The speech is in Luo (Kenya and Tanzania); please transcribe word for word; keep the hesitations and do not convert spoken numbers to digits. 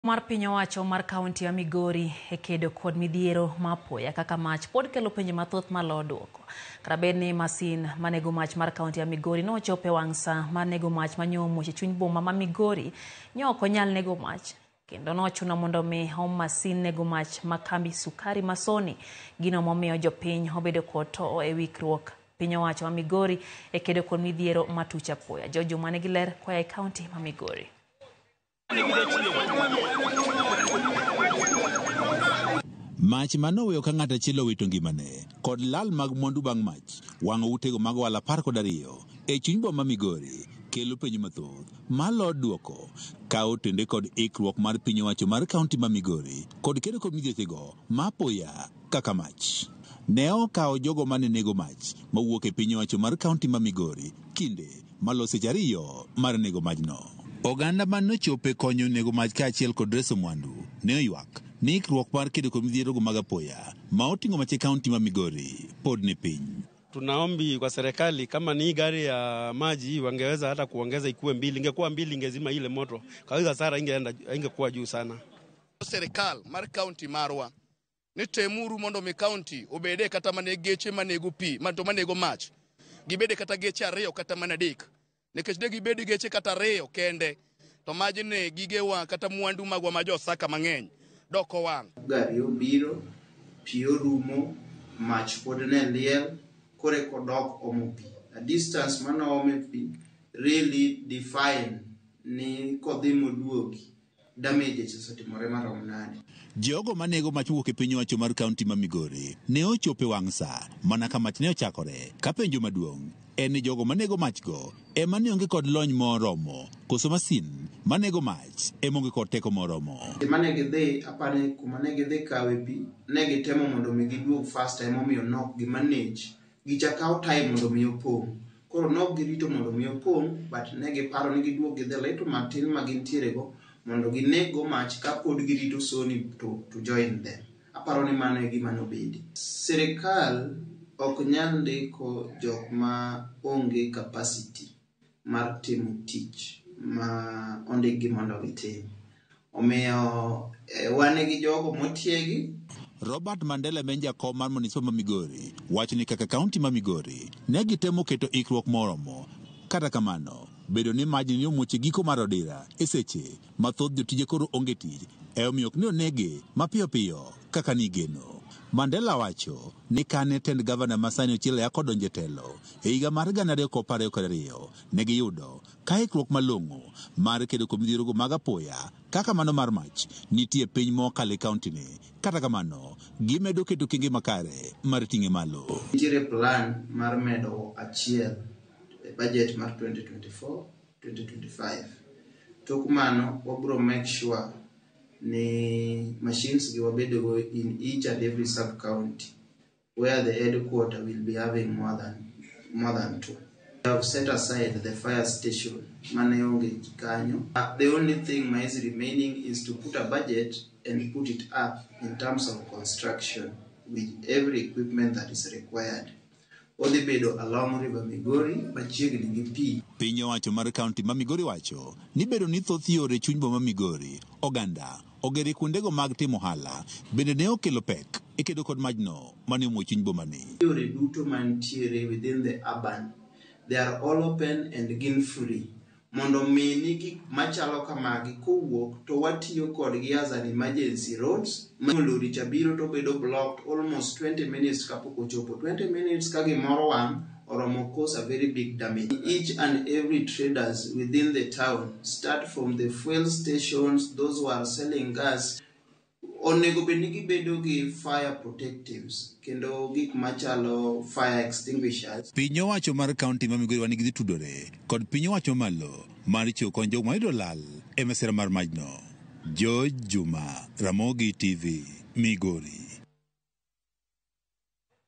Mar piny owacho mar kaunti ya Migori e kedo kod midhiero ma apoya kaka mach pod kelo penjo mathoth malo duoko. Kata bed ni masin manego mach mar kaunti ya Migori no chope wang' sa mar nego mach manyomo e chuny boma ma Migori nyo ok onyal nego mach. Kendo nochuno mondo mi om masin nego mach ma kambi sukari Masoni gino momiyo jopiny obedo kod to e wikruok piny owacho ma Migori e kedo kod midhiero matuch apoya. Jojo mane gi ler koa e kaunti ma Migori. Mach manoweyo ka ng'ato achiel owito ngimane kod lal mag mwandu bang' mach wang'o utego mag ohala apar kod ariyo e chuny boma ma Migori kelo penjo mathoth malo duoko ka otende kod ikruok mar piny owacho mar kaunti ma Migori kod kedo kod midhiero ma apoya kaka mach. Ne okawo jogo mane nego mach mawuok e piny owacho mar kaunti ma Migori kinde malo seche ariyo mar nego majno. Oganda man nochope konyo nego mach kaachiel kod reso mwandu ne oywak ni ikruok mar kedo kod midhiero mag apoya ma oting'o mach e kaunti ma Migori pod ni piny. Tunaombi kwa serikali kama ni gari ya maji wangeweza hata kuongeza ikuwe mbili, ingekuwa mbili ingezima ile moto. Kwa hiyo hasara ingeenda ingekuwa juu sana. Serikal mar kaunti marwa ni temuru mondo mi kaunti obede kata mane geche manego pi, manto manego mach. Gibede kata geche ariyo kata manadek. Nikech de gibedi geche kata ariyo kende to majne gigewa kata mwandu magwa ma josaka mang'eny doko wang'. Gari obiro, pi orumo, mach pod ne liel, kore kodok omo pi. A distance mano ome pi really define ni kodhi moduogi damage osetimore marom nade. Jogo manego mach wuok e piny owacho mar kaunti ma Migori ne ochope wang' sa mana ka mach ne ochakore ka penjo maduong' en ni jogo manego machgo ema ne onge kod lony moromo koso masin manego mach ema onge kod teko moromo. Mane gidhi apane kuma ne gidhi kawe pi ne gitemo mondo mi giduog fast ema omiyo nok gi manage gichakaw time mondo mi opong'. Koro nok girito mondo mi opong' but ne giparo ni giduog gidhi leto matin ma gintiere go mondo ginego mach ka pod girito Sony to, to join them. Aparo ni mano e gima nobedi. Serikal ok nyal ndiko jok ma onge capacity mar timo tich ma ondigi mondo gitim. Omiyo eh, wane gi jogo motiegi. Robert Mandela men jakom mar munisipa ma Migori wacho ni kaka kaunti ma Migori ne gitemo keto ikruok moromo. Kata kamano bedo ni maj ni omuoche giko mar odira e seche mathoth jotije koro onge tich e omiyo ok ne onege mapiyo piyo kaka nigeno. Mandela wacho ni kane tend gavana Masani Ochieng' kodonjo e telo e higa mar gana ariyo kod apar kod ariyo ne giyudo ka ikruok malong'o mar kedo kod midhiero mag apoya kaka mano mar mach nitie piny mokalo e kaunti ni. Kata kamano gimedo keto kinge makare mar ting'e malo. Nitiere plan mar medo achiel budget mar twenty twenty-four twenty twenty-five. Tok mano wabro make sure ni machines gi wabedo in each and every sub county where the headquarter will be having more than more than two. We have set aside the fire station manayonge kanyo. Uh, the only thing my is remaining is to put a budget and put it up in terms of construction with every equipment that is required. Odhi bedo along River Migori machiegni gi pi. Piny owacho mar kaunti ma Migori wacho ni bedo ni thoth yore chuny boma Migori oganda ogere kuondego mag timo ohala bende ne okelo pek e kedo kod majno mane omuoch chuny boma ni. Yore duto mantiere within the urban they are all open and gin free. Mondo mi ni gik machalo kamagi kowuok to watiyo kodgi as an emergency roads. Lori chabiro to bedo blocked almost twenty minutes kapok ochopo. twenty minutes ka gimoro wang' oromo cause a very big damage. Each and every traders within the town, start from the fuel stations, those who are selling gas, onego bed ni gibedo gi fire protectives kendo gik machalo fire extinguishers. Piny owacho mar kaunti ma Migori wan gi tudore kod piny owacho malo mar chiwo kony jogo mayudo lal e masira mar majno. George Juma, Ramogi T V, Migori.